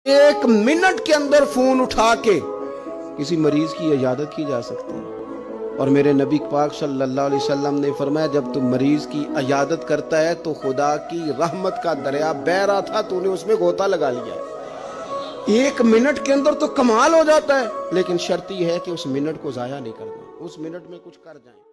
एक मिनट के अंदर फोन उठा के किसी मरीज की इजाजत की जा सकती है। और मेरे नबी पाक सल्लल्लाहु अलैहि वसल्लम ने फरमाया, जब तू मरीज की इजाजत करता है तो खुदा की रहमत का दरिया बह रहा था, तूने उसमें गोता लगा लिया है। एक मिनट के अंदर तो कमाल हो जाता है, लेकिन शर्त यह है कि उस मिनट को जाया नहीं करना, उस मिनट में कुछ कर जाए।